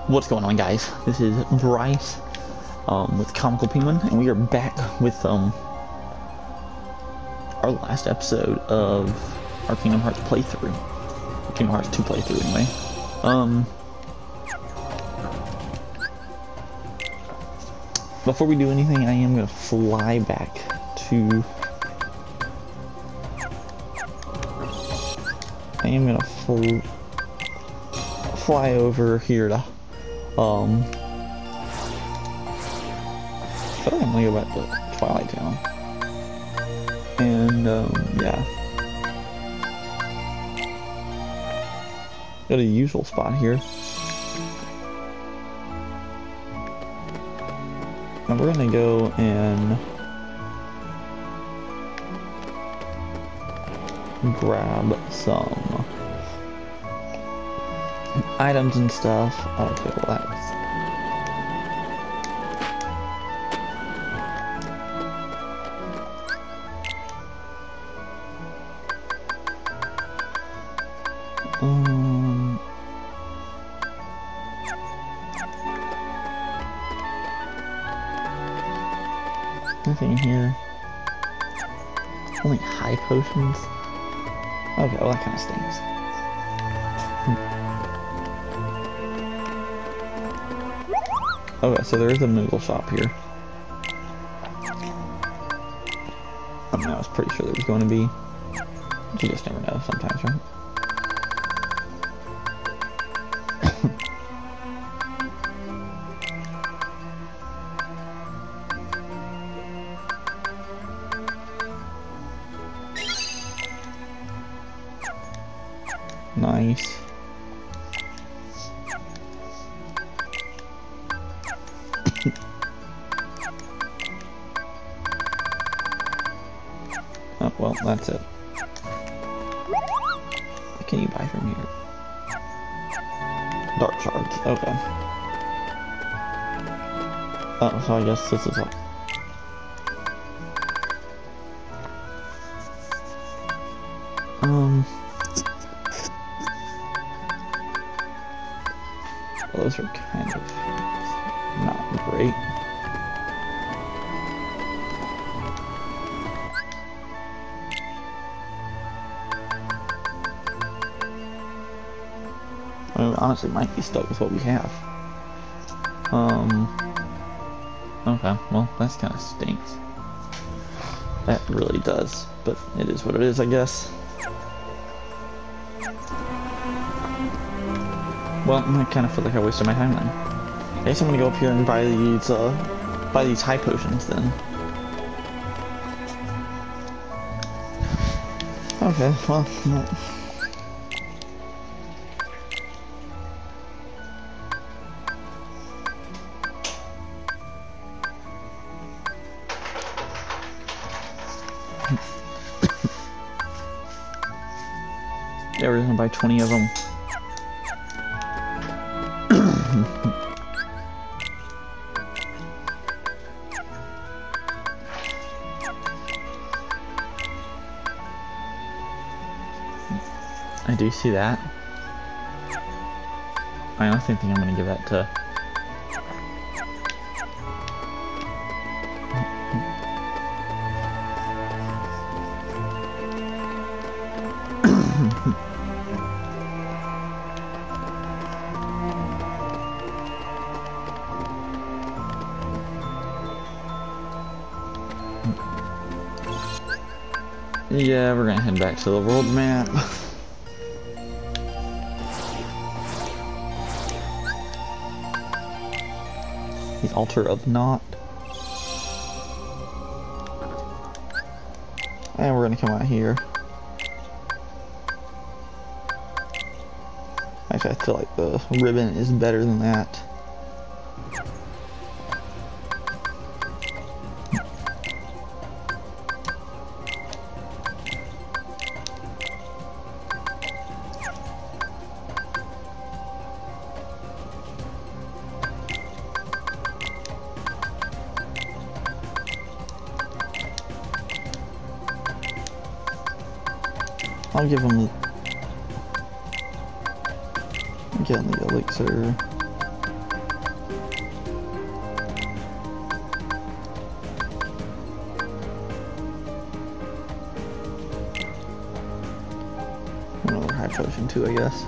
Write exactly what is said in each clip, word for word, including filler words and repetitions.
What's going on, guys? This is Bryce um, with Comical Penguin, and we are back with um, our last episode of our Kingdom Hearts playthrough. Kingdom Hearts two playthrough, anyway. Um, before we do anything, I am going to fly back to... I am going to fl fly over here to... Um, I feel like I'm gonna go back to Twilight Town. And, um, yeah. Got a usual spot here. And we're gonna go and grab some items and stuff. Okay, well that was... Um... Nothing here. Only high potions? Okay, well that kind of stinks. Okay, so there is a Moogle shop here. I mean, I was pretty sure there was going to be. You just never know sometimes, right? Nice. Oh, well, that's it. What can you buy from here? Dark shards, okay. Oh, so I guess this is all. Um... Well, those are kind of not great. I mean, we honestly might be stuck with what we have. Um. Okay, well, that's kind of stinks. That really does, but it is what it is, I guess. Well, I kind of feel like I wasted my time then. I guess I'm gonna go up here and buy these, uh, buy these high potions then. Okay, well, no. Yeah, we're gonna buy twenty of them. I do see that. I honestly think I'm gonna give that to... Yeah, we're gonna head back to the world map. The Altar of Naught. And we're gonna come out here. Actually, I feel like the ribbon is better than that. I'll give him Get the elixir. potion too, I guess.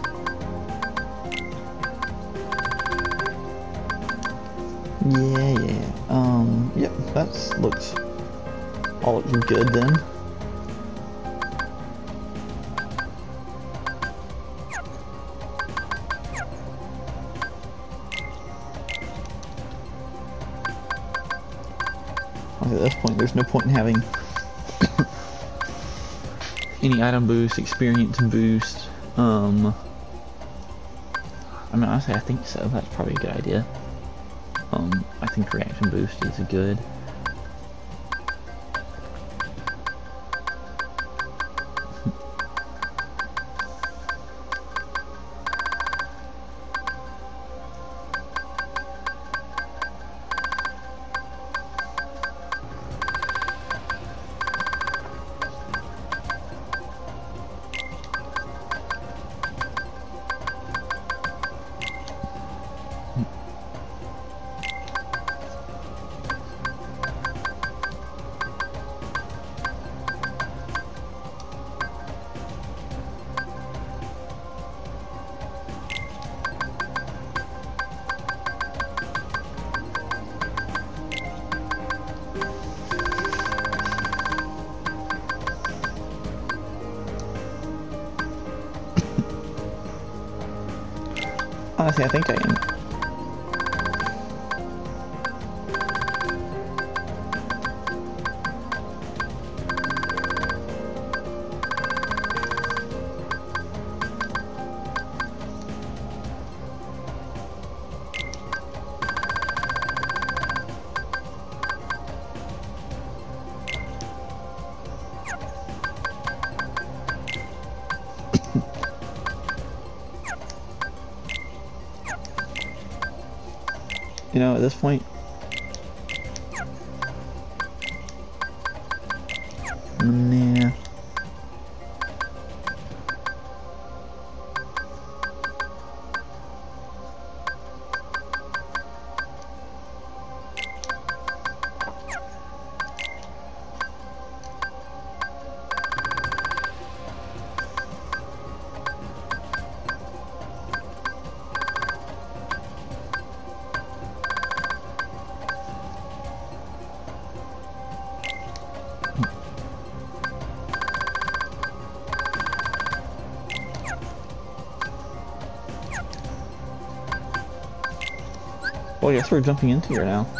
Yeah, yeah. Um, yep, that looks all good then. At this point, there's no point in having any item boost, experience boost. Um, I mean, honestly, I think so. That's probably a good idea. Um, I think reaction boost is good. Honestly, I think I am. You know, at this point, nah. Well, I guess we're jumping into here now.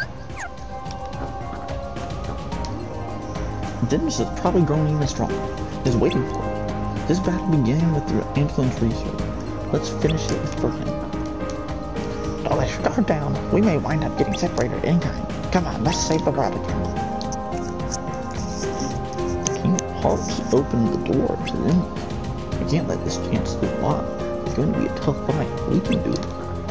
Didymus is probably growing even stronger. He's waiting for it. This battle began with the Influence Research. Let's finish it with for him. Oh, let's guard down. We may wind up getting separated at any time. Come on, let's save the world again. King Hearts opened the door to the Influence. We can't let this chance slip by. It's going to be a tough fight. We can do it.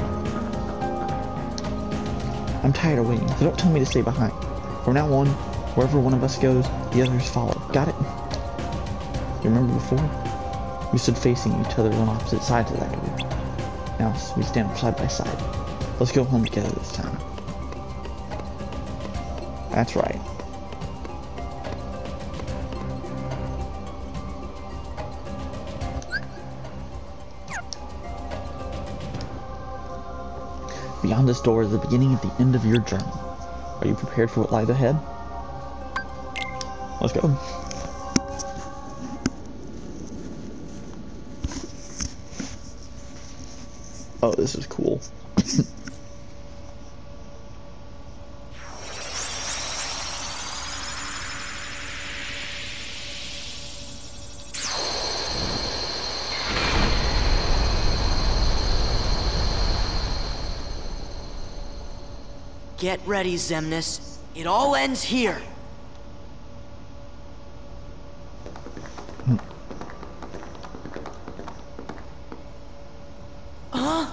I'm tired of waiting, so don't tell me to stay behind. From now on, wherever one of us goes, the others follow. Got it? You remember before? We stood facing each other on opposite sides of that door. Now we stand side by side. Let's go home together this time. That's right. Beyond this door is the beginning of the end of your journey. Are you prepared for what lies ahead? Let's go. Oh, this is cool. Get ready, Xemnas. It all ends here. Huh?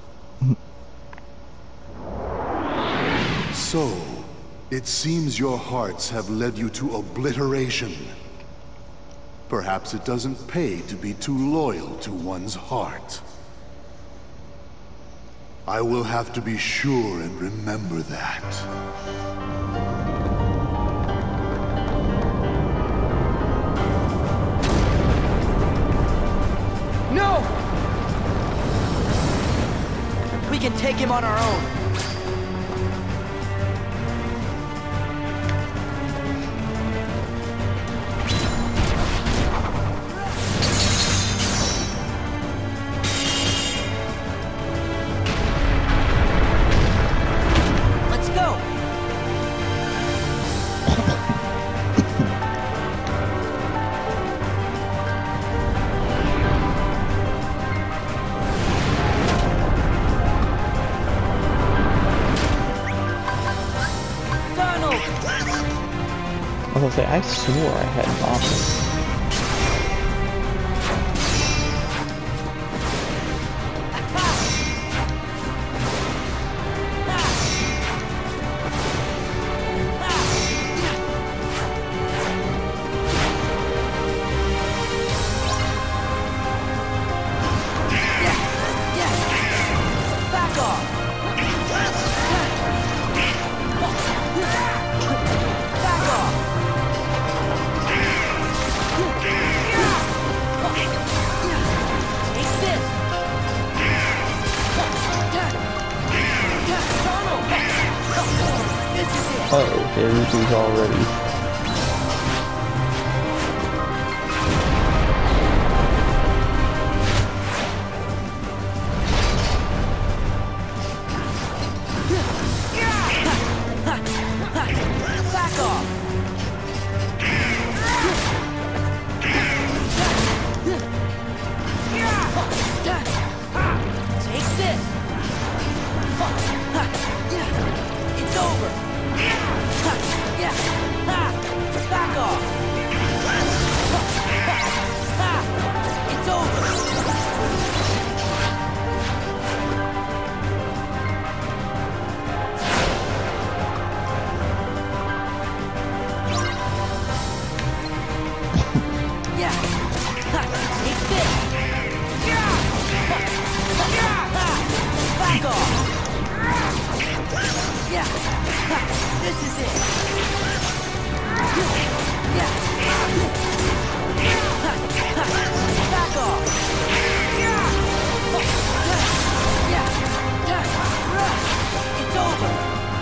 So, it seems your hearts have led you to obliteration. Perhaps it doesn't pay to be too loyal to one's heart. I will have to be sure and remember that. No! we can take him on our own. Let's go. I was gonna say, I swore I had bombs. Uh-oh, there's these already. Back off! Take this! It's over! Back off! It's over! Yeah. Take this. Back off. Yeah. This is it. Yeah. Back off. Yeah. It's over.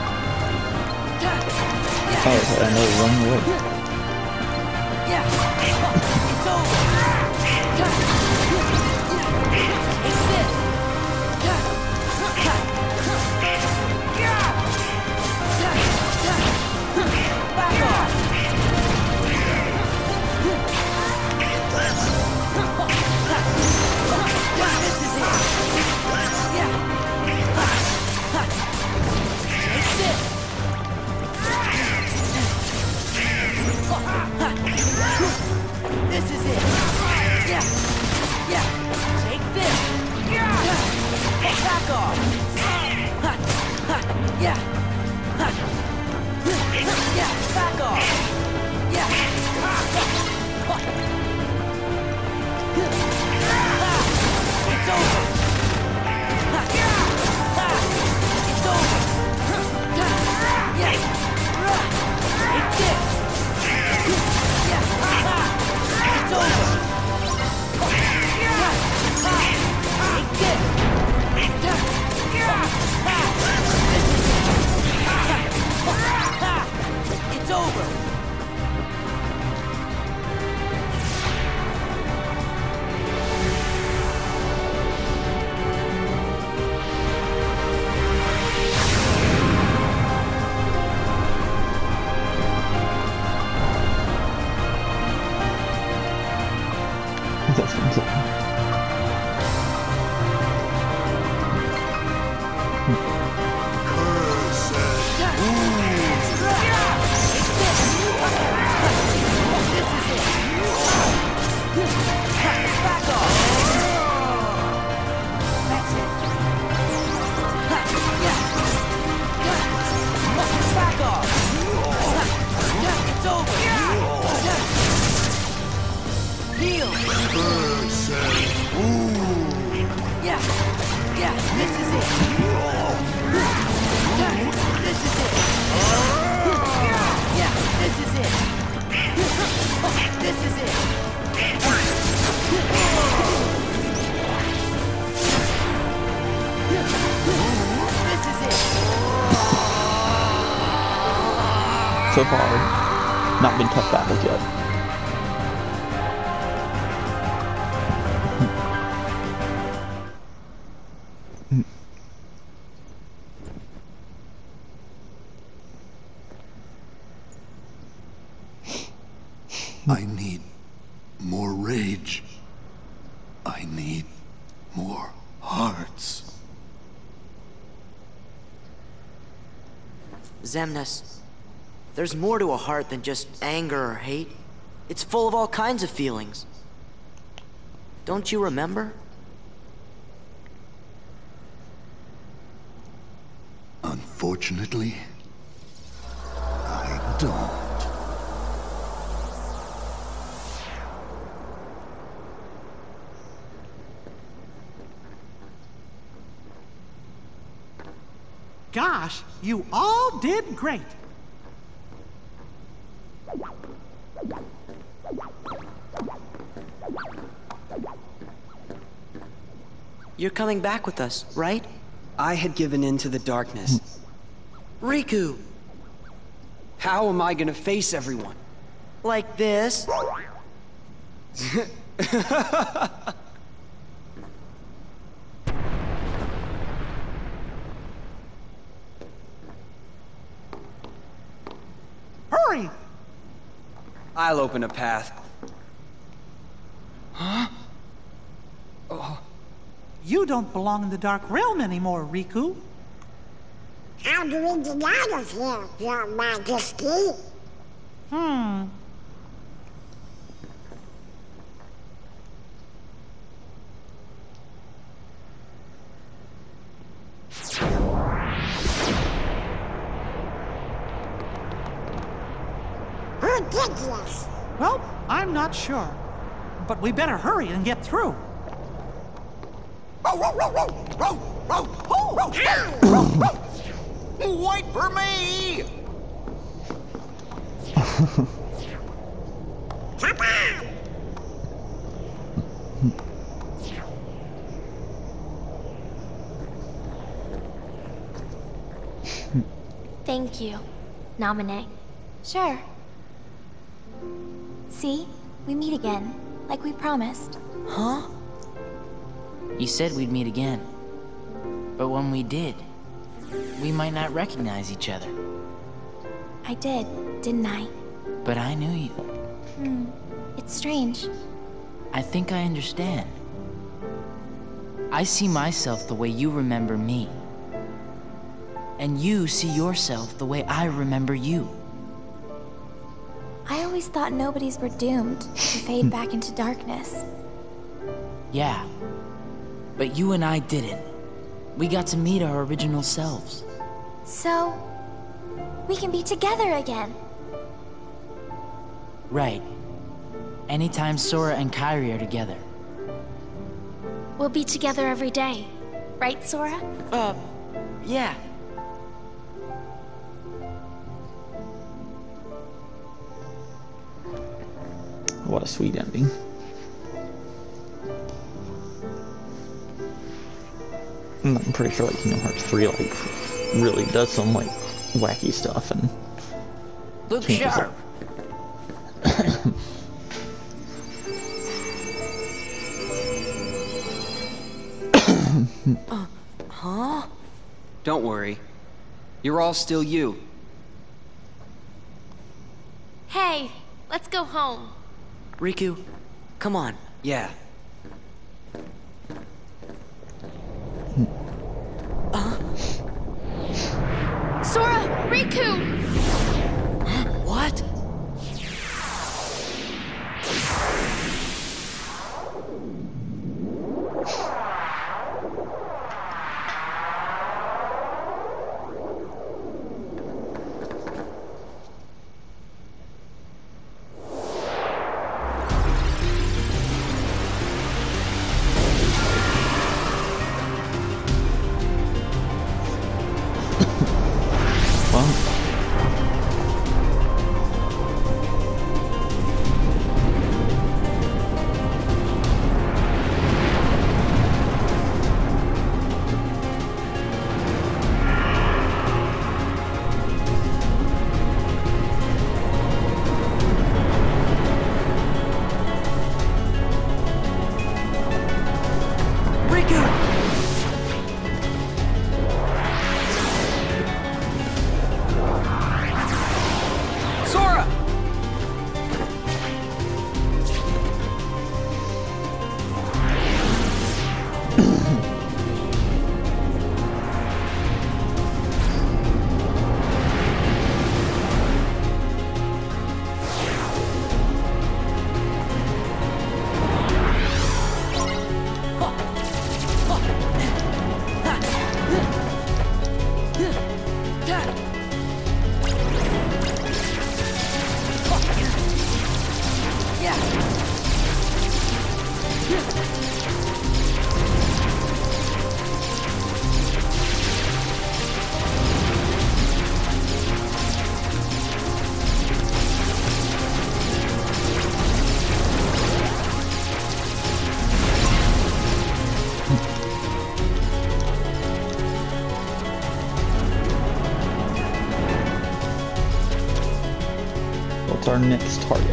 Oh, I know one way. Yeah. It's over. Take this. Back off. This is it. Yeah. Take this. This is it. Yeah. Yeah. Take this. Back off. Yeah. Yeah. Back off. Yeah. It's over. It's over. Yeah. Take this. Yeah. It's over. Take this. It's over. so far not been tough battles yet. I need more rage. I need more hearts. Xemnas, there's more to a heart than just anger or hate. It's full of all kinds of feelings. Don't you remember? Unfortunately, I don't. Gosh, you all did great. You're coming back with us, right? I had given in to the darkness. Riku! How am I gonna face everyone? Like this? Hurry! I'll open a path. Huh? You don't belong in the Dark Realm anymore, Riku. How do we get out of here, Your Majesty? Hmm. Who did this? Well, I'm not sure. But we better hurry and get through. Wait for me! Come on! Thank you, Naminé. Sure. See? We meet again, like we promised. Huh? You said we'd meet again. But when we did, we might not recognize each other. I did, didn't I? But I knew you. Hmm. It's strange. I think I understand. I see myself the way you remember me. And you see yourself the way I remember you. I always thought nobodies were doomed to fade back into darkness. Yeah. But you and I didn't. We got to meet our original selves. So, we can be together again. Right. Anytime Sora and Kairi are together. We'll be together every day. Right, Sora? Uh, yeah. What a sweet ending. I'm pretty sure like Kingdom Hearts three like really does some like wacky stuff and Look changes sharp. uh, huh? Don't worry. You're all still you. Hey, let's go home. Riku, come on. Yeah. Sora! Riku! What? our next target.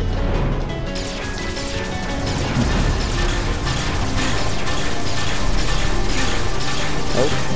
Oh.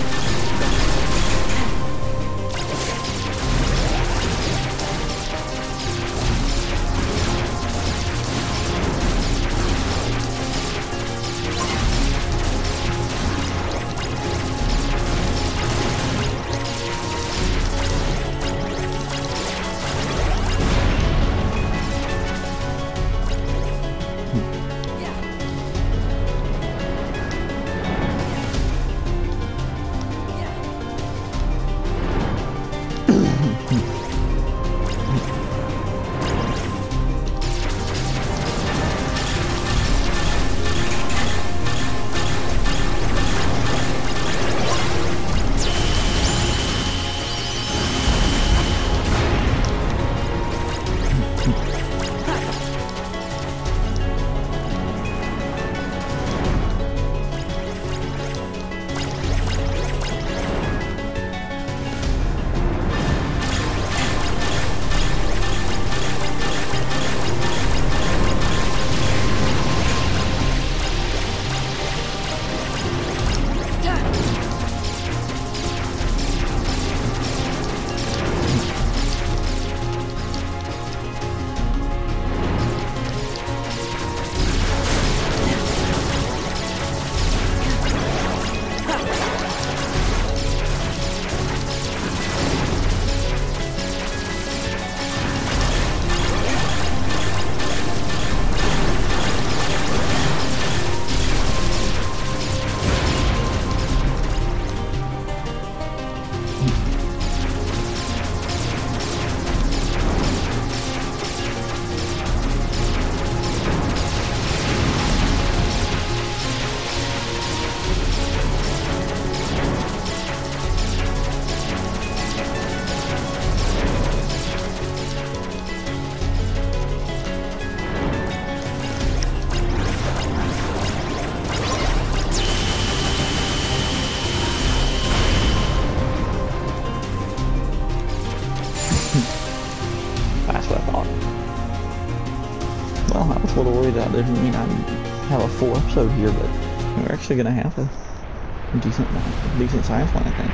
A little worried that doesn't mean I have a full episode here, but we're actually gonna have a decent, decent science one, I think.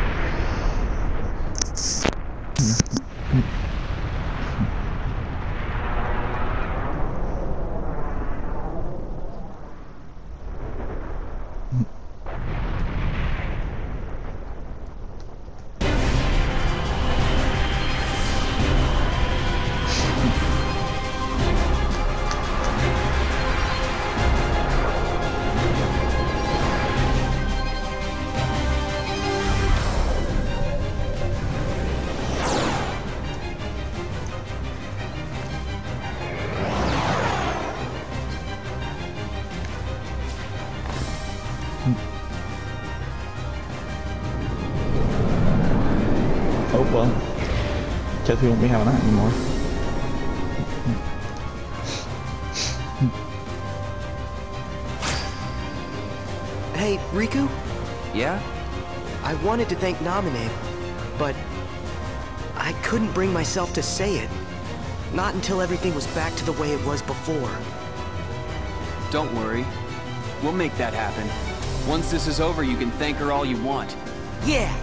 Oh well, guess we won't be having that anymore. Hey, Riku? Yeah? I wanted to thank Naminé, but I couldn't bring myself to say it. Not until everything was back to the way it was before. Don't worry. We'll make that happen. Once this is over, you can thank her all you want. Yeah!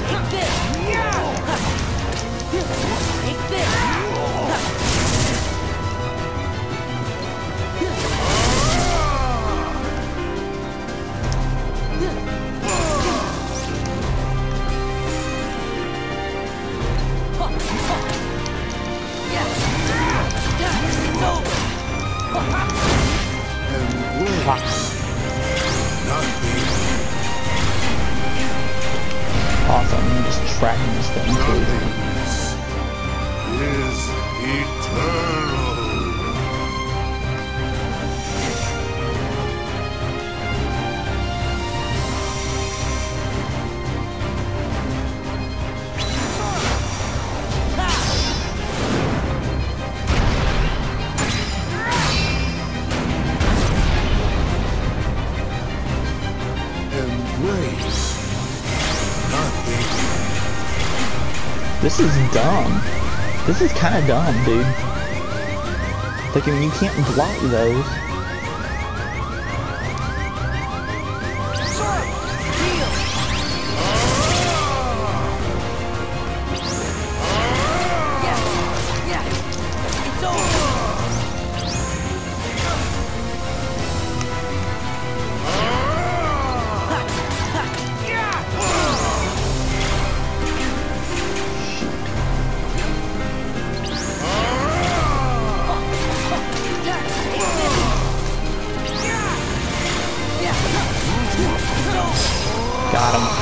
Take this! Take this! Awesome, I'm just tracking this thing too. Is eternal. Embrace nothing. This is dumb. This is kind of dumb, dude. Like, I mean, you can't block those. Got him.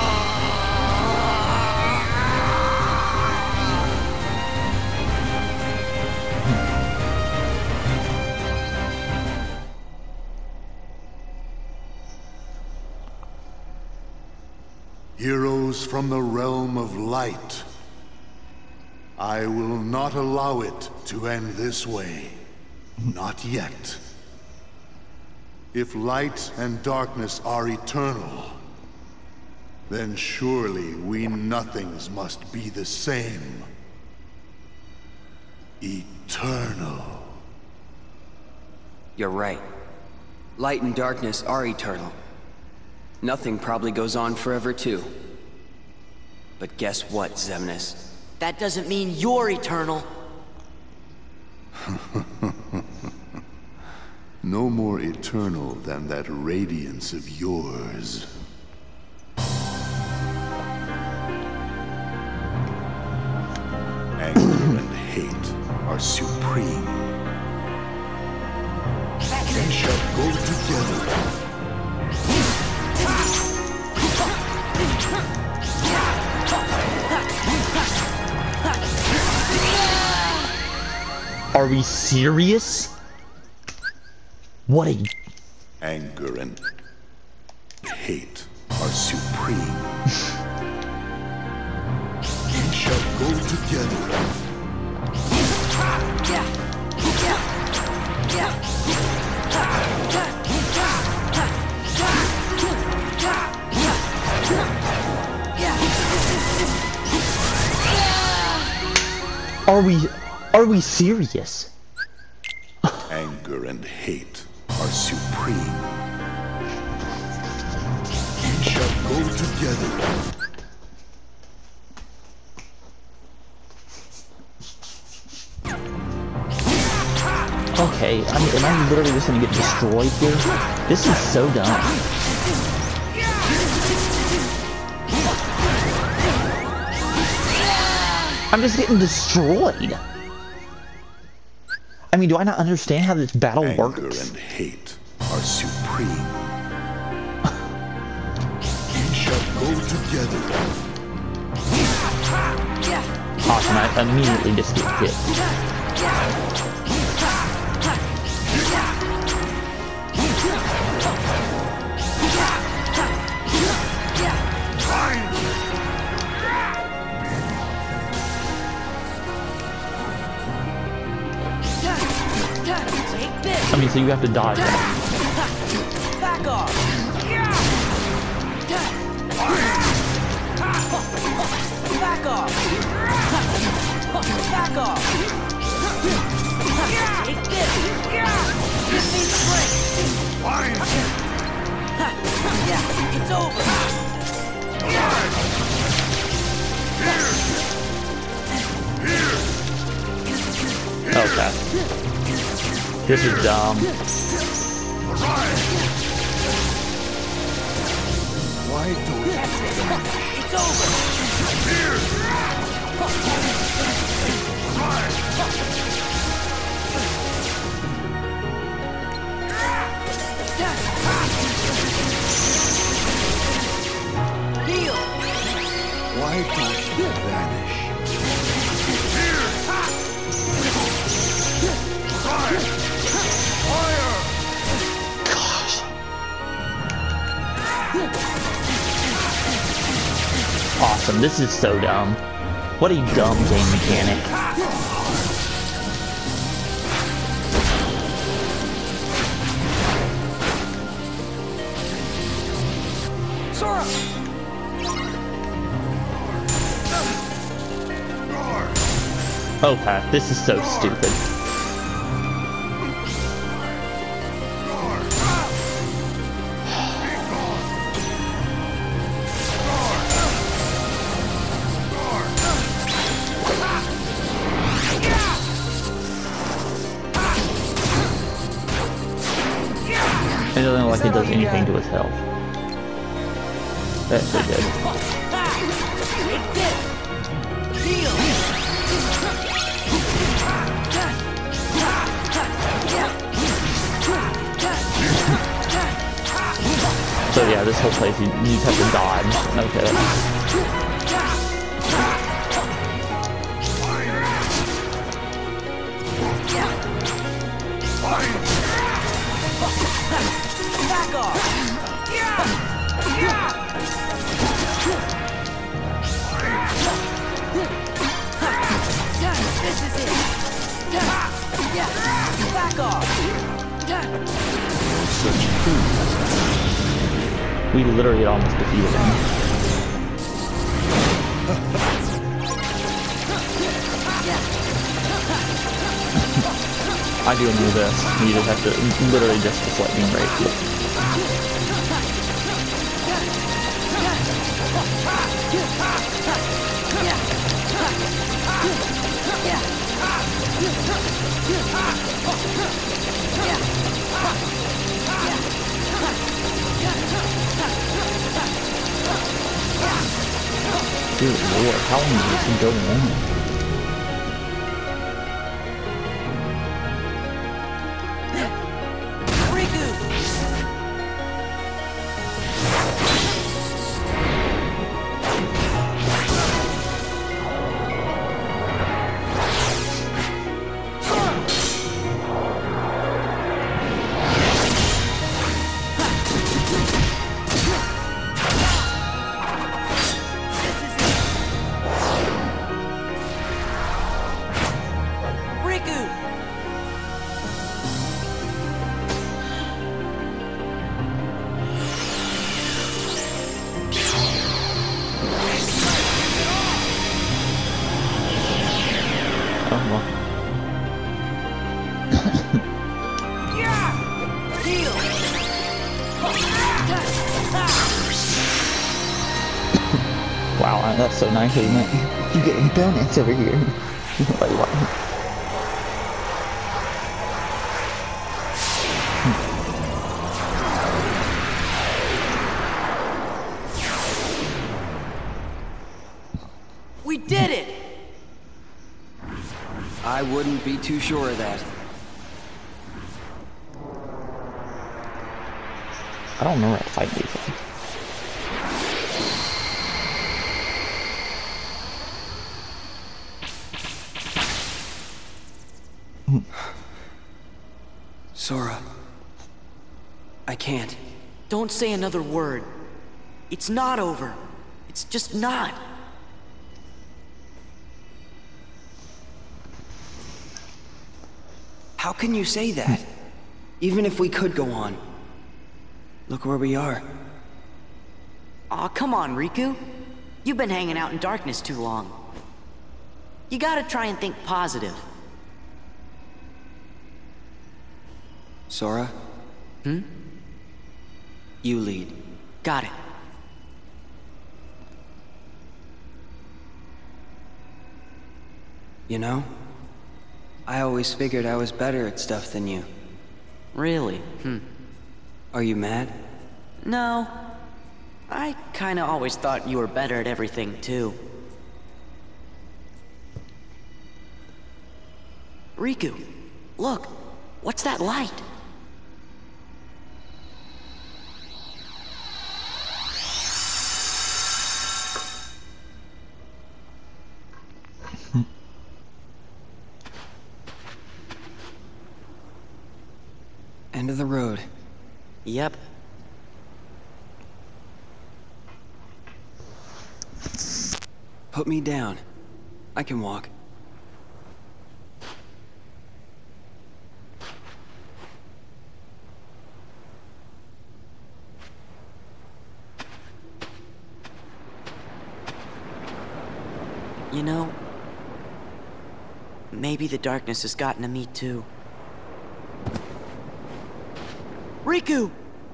Heroes from the realm of light. I will not allow it to end this way. Not yet. If light and darkness are eternal, then surely we nothings must be the same. Eternal. You're right. Light and darkness are eternal. Nothing probably goes on forever too. But guess what, Xemnas? That doesn't mean you're eternal. No more eternal than that radiance of yours. Anger and hate are supreme. They shall go together. Are we serious? What a... Anger and hate are supreme. We shall go together. Are we... Are we serious? Anger and hate are supreme. We shall go together. Okay, I mean, am I literally just gonna get destroyed here? This is so dumb. I'm just getting destroyed. I mean, do I not understand how this battle Anger works? Anger and hate are supreme. We shall go together. Awesome, I immediately just get hit. I mean, so you have to dodge that. Back off. Back off. Back off. Take this. Give me strength. Yeah, it's over. Okay. This is dumb. Why don't It's over! Heal! Why don't you vanish? Gosh. Awesome. This is so dumb. What a dumb game mechanic. Sora! Okay, this is so stupid. It doesn't look like it does anything to his health. That's so good. So yeah, this whole place, you, you just have to dodge. Okay. Back off! Yeah! Yeah! This is it! Yeah! Back off! We literally almost defeated him. I do know this. You just have to literally just just lightning right. Good lord, how long has this been going on? Wow, that's so nice, isn't it? You getting donuts over here. Like, wow. We did it! I wouldn't be too sure of that. I don't remember how to fight these things. Sora. I can't. Don't say another word. It's not over. It's just not. How can you say that? Even if we could go on. Look where we are. Aw, come on, Riku. You've been hanging out in darkness too long. You gotta try and think positive. Sora? Hmm? You lead. Got it. You know, I always figured I was better at stuff than you. Really? Hmm. Are you mad? No. I kinda always thought you were better at everything, too. Riku, look! What's that light? End of the road. Yep. Put me down. I can walk. You know, maybe the darkness has gotten to me too. Riku!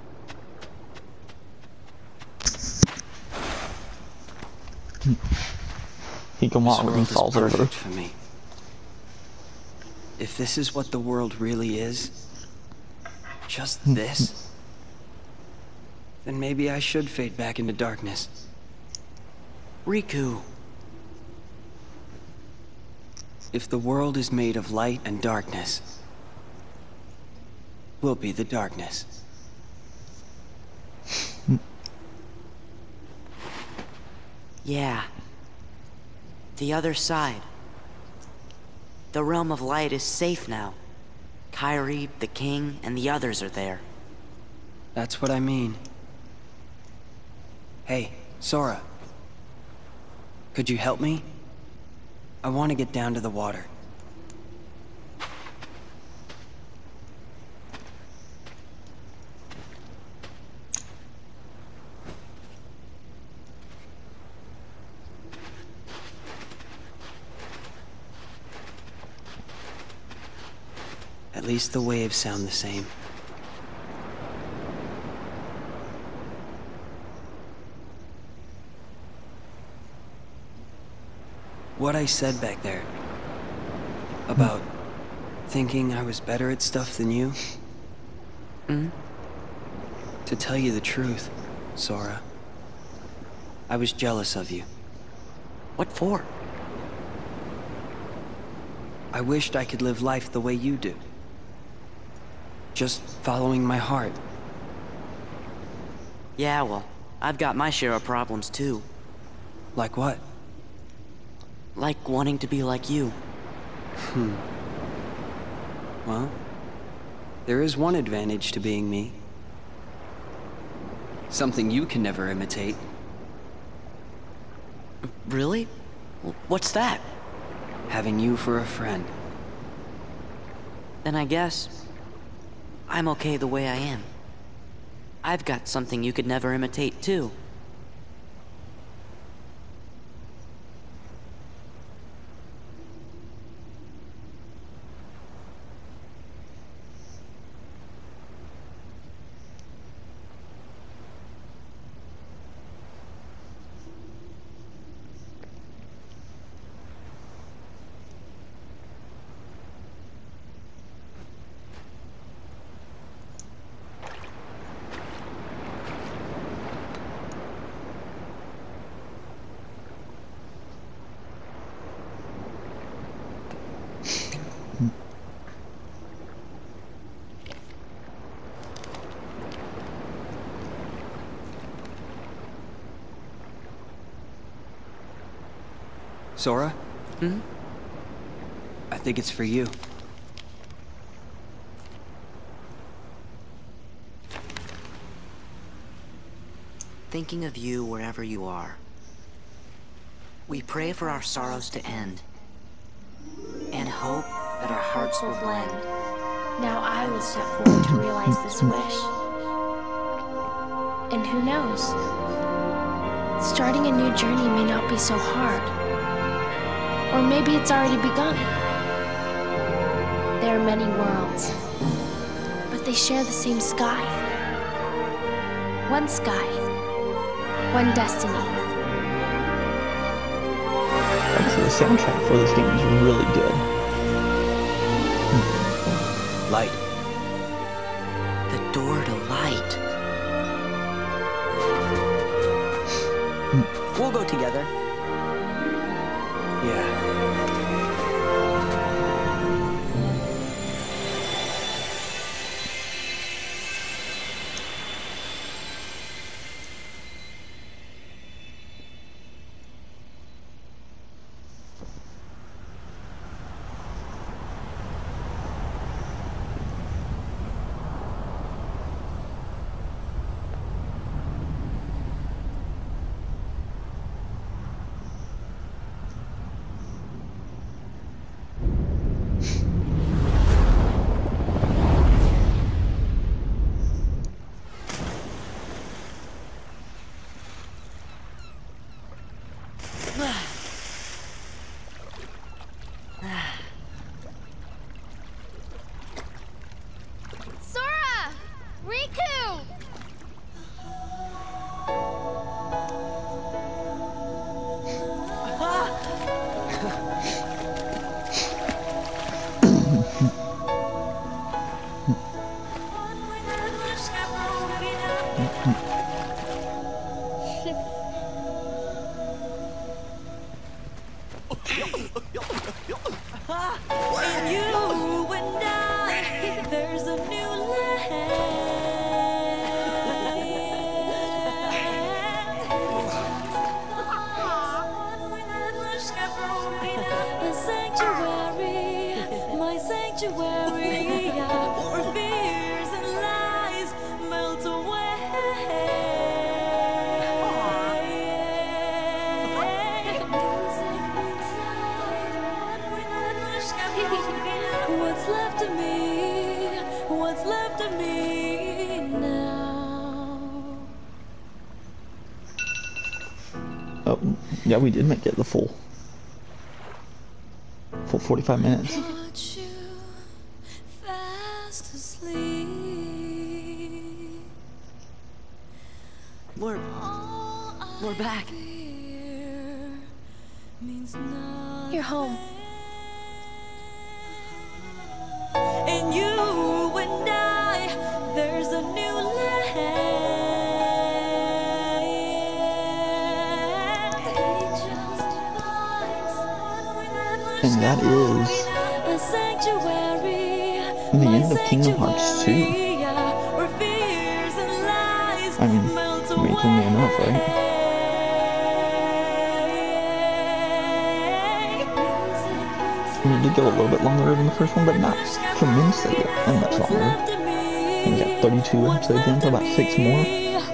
He can walk This when he world is falls over. perfect for me. If this is what the world really is, just this, then maybe I should fade back into darkness. Riku. If the world is made of light and darkness, we'll be the darkness. Yeah. The other side. The realm of light is safe now. Kairi, the king, and the others are there. That's what I mean. Hey, Sora. Could you help me? I want to get down to the water. At least the waves sound the same. What I said back there about thinking I was better at stuff than you? Hmm? To tell you the truth, Sora, I was jealous of you. What for? I wished I could live life the way you do. Just following my heart. Yeah, well, I've got my share of problems too. Like what? Like wanting to be like you. Hmm. Well, there is one advantage to being me. Something you can never imitate. Really? What's that? Having you for a friend. Then I guess I'm okay the way I am. I've got something you could never imitate too. Sora? Hmm? I think it's for you. Thinking of you wherever you are. We pray for our sorrows to end, and hope that our hearts will blend. Now I will step forward to realize this wish. And who knows? Starting a new journey may not be so hard. Or maybe it's already begun. There are many worlds, but they share the same sky. One sky, one destiny. Actually, the soundtrack for this game is really good. together? Yeah. Sora! Riku! And you and I, there's a new land. A sanctuary, my sanctuary, where fears and lies melt away. What's left of me? What's left of me now? Oh, yeah, we did make it the full, full forty-five minutes. Put you fast asleep. We're... All we're I back. fear means You're home. and you and I, there's a new land. And that is A sanctuary, the my end of Kingdom Hearts two. sanctuary, where fears and lies I mean, melt amazingly enough, right? away. I mean, it did go a little bit longer than the first one, but not tremendously that much What's longer. left of me? We got thirty-two episodes in, so about six more.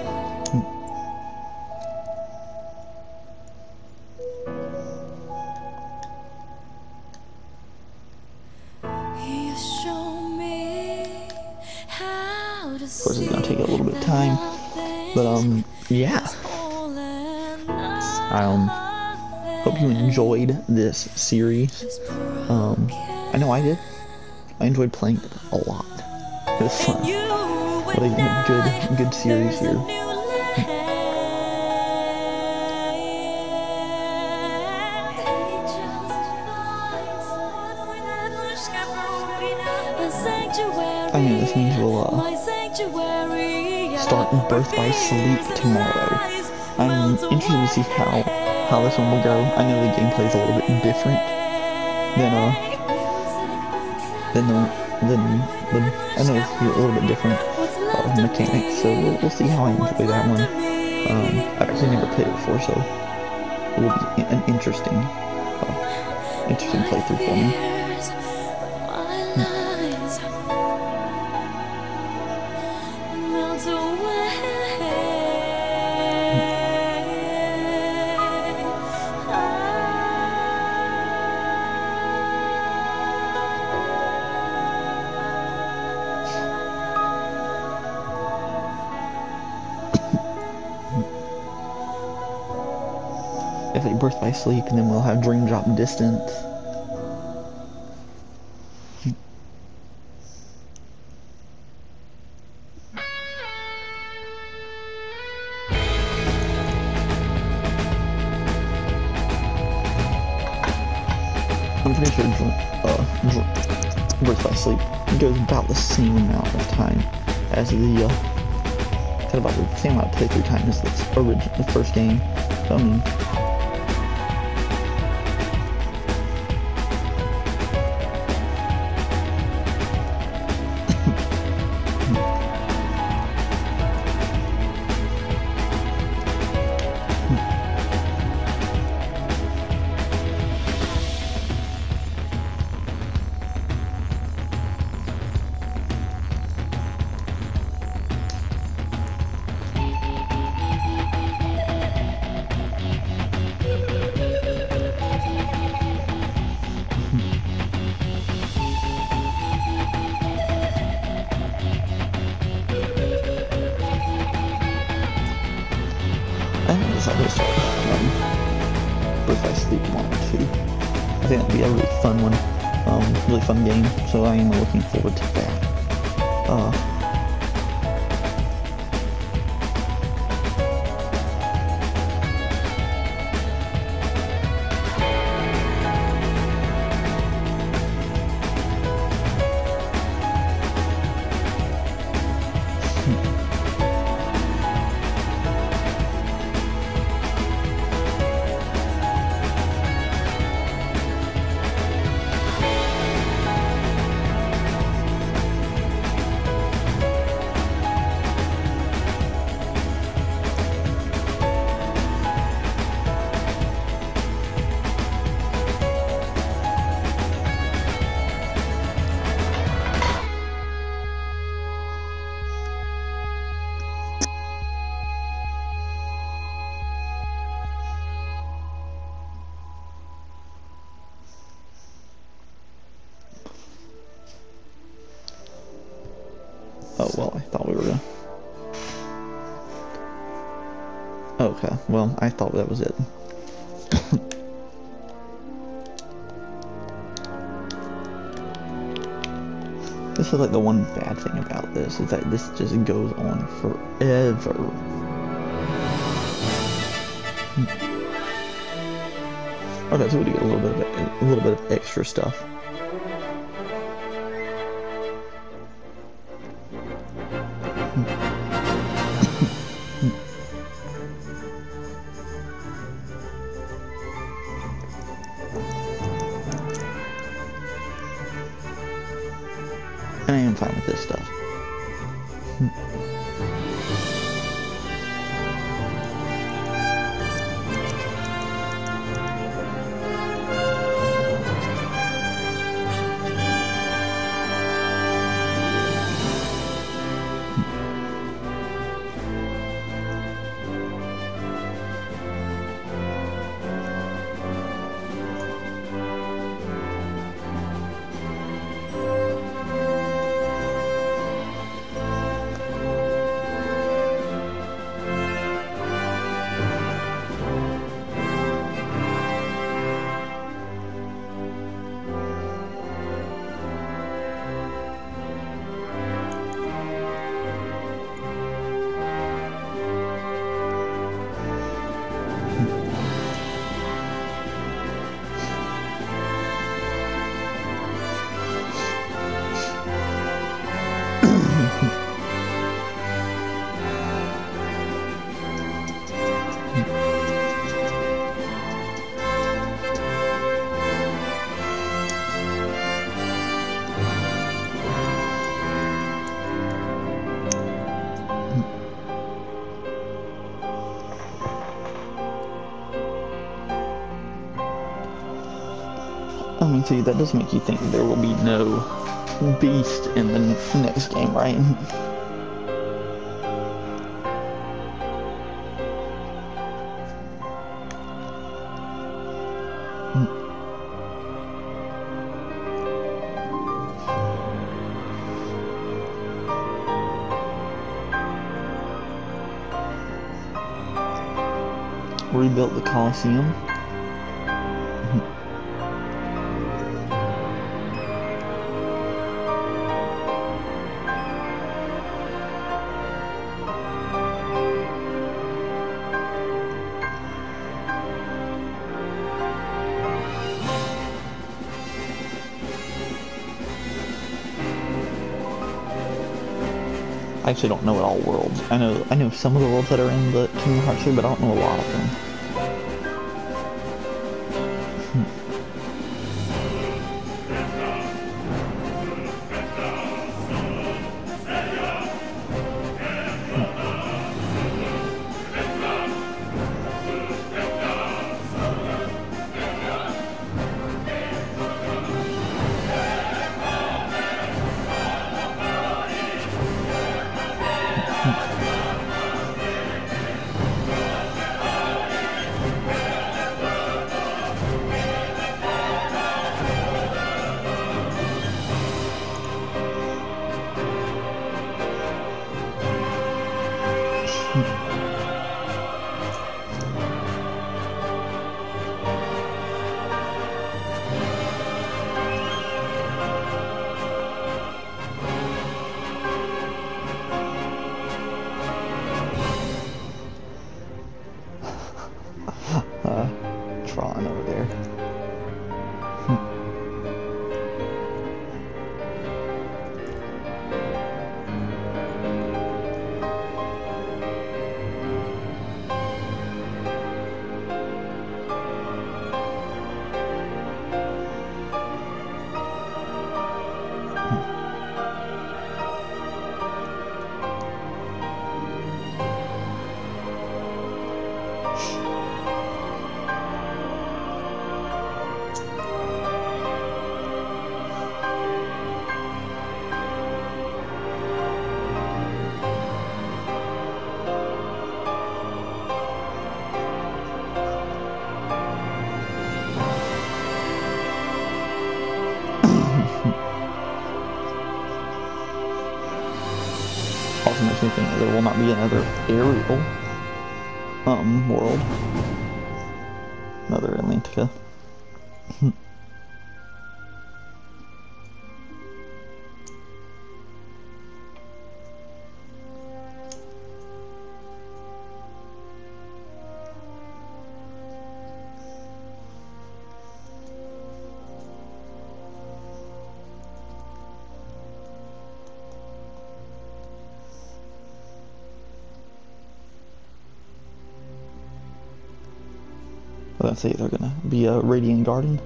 You show me how to Of course, it's gonna take a little bit of time, but um, yeah. I um hope you enjoyed this series. Um, I know I did. I enjoyed playing it a lot. It was fun. What a, a good, good series here. I mean, this means we'll uh, start Birth by Sleep tomorrow. I'm interested to see how how this one will go. I know the gameplay is a little bit different than uh than the than the I know it's a little bit different uh, mechanics. So we'll, we'll see how I enjoy that one. Um, I've actually never played it before, so it will be an interesting uh, interesting playthrough for me. Definitely Birth by Sleep, and then we'll have Dream Drop Distance. I'm pretty sure uh, Birth by Sleep goes about the same amount of time as the, uh, about the same amount of playthrough time as the original, the first game. So, I mean, Pokemon two. I think that'd be a really fun one, um, really fun game, so I am looking forward to that. Uh, Oh, well, I thought we were gonna... Okay, well, I thought that was it. This is like the one bad thing about this, is that this just goes on forever. Okay, so we do get a little bit of, a little bit of extra stuff. And I am fine with this stuff. I mean, see, that does make you think there will be no beast in the next game, right? Rebuilt the Colosseum. I actually don't know all worlds. I know I know some of the worlds that are in the Kingdom Hearts three, but I don't know a lot of them. drawing over there. Also makes me think that there will not be another aerial um world. Another Atlantica. Let's say they're gonna be a Radiant Garden.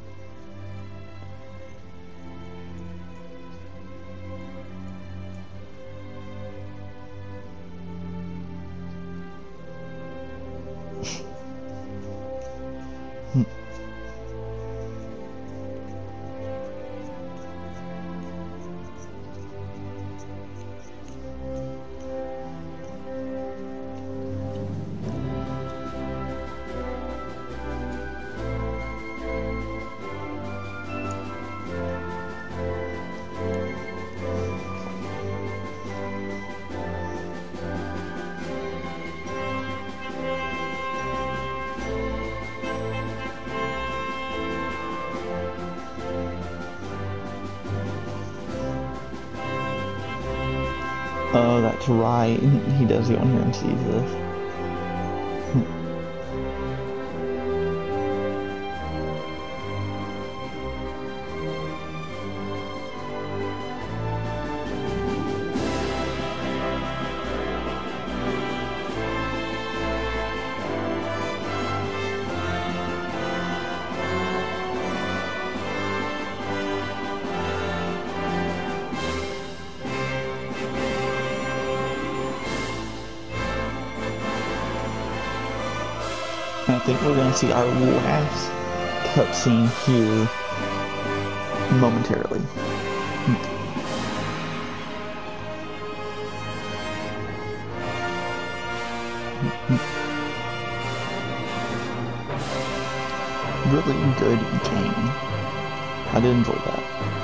Oh, that's right. He does go in here and sees this. I think we're going to see our last cutscene here momentarily. Really good game. I did enjoy that.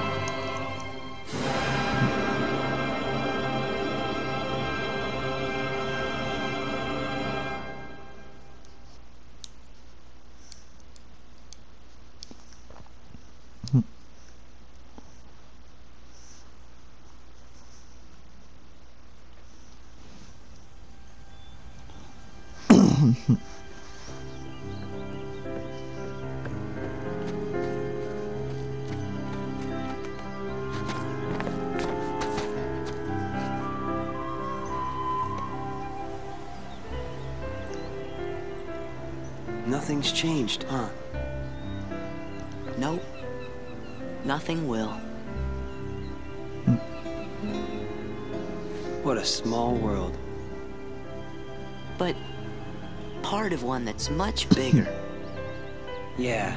Nothing's changed, huh? Nope. Nothing will. What a small world. But part of one that's much bigger. Yeah.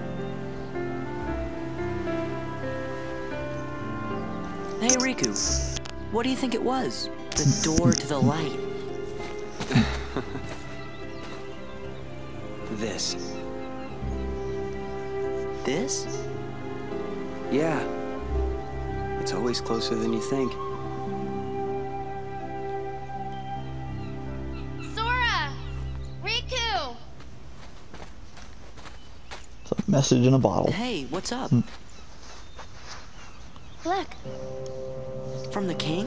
Hey, Riku. What do you think it was? The door to the light. This. This? Yeah. It's always closer than you think. Sora! Riku! It's a message in a bottle. Hey, what's up? Hmm. Look. From the king?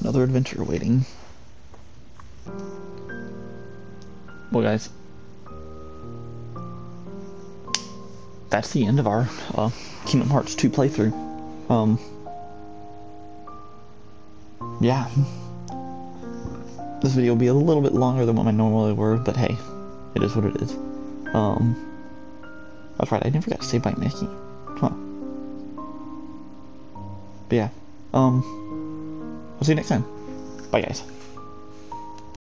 another adventure waiting. Well, guys, that's the end of our uh, Kingdom Hearts two playthrough. Um, yeah. This video will be a little bit longer than what my normally were, but hey, it is what it is. Um, that's right, I never got saved by Mickey. Huh. But yeah, um, I'll see you next time. Bye, guys.